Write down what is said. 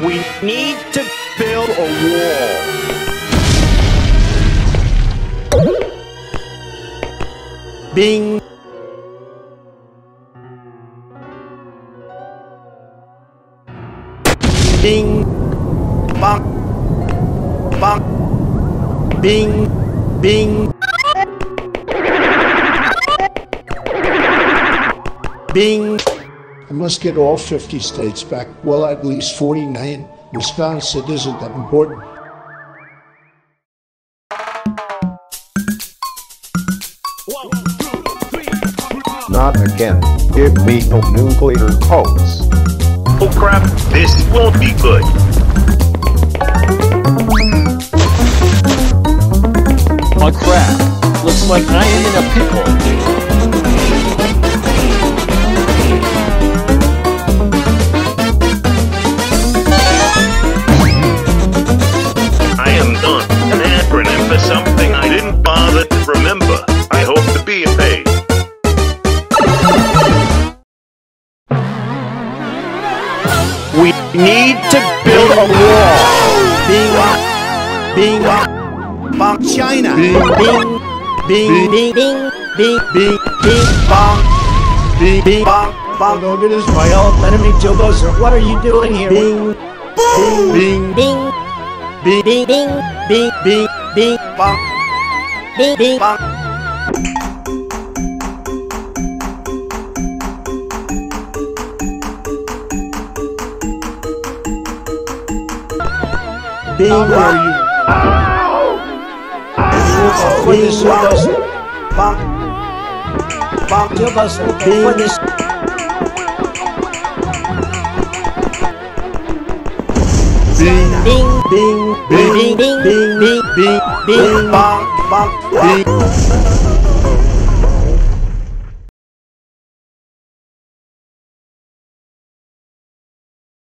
We need to build a wall. Bing. Bing. Bong. Bong. Bing. Bing. Bing. I must get all 50 states back. Well, at least 49. Wisconsin isn't that important. Not again. Give me no nuclear codes. Oh crap, this won't be good. Oh crap, looks like I am in a pickle. I am done. An acronym for something I didn't bother to remember. I hope to be paid. We need to build a wall. Bing. Bing. Bong. China. Bing. Bing. Bing. Bing. Bing. Bing. Bing. Bong. Bing. Bing. Bong. Bong. Logan is my old enemy, Joe Bowser. What are you doing here? Bing. Bing. Bing. Bing. Bing. Bing. Bing. Bing. Bing. Bong. Bing. Bing. Bong. Bing. How are you? For this Joe Bowser. Bong. Bong. Joe Bowser. Bing. For this. Bing. Bing. Bing. Bing. Bing. Bing. Bing. Bing. Bing. Bong. Bong. Bing.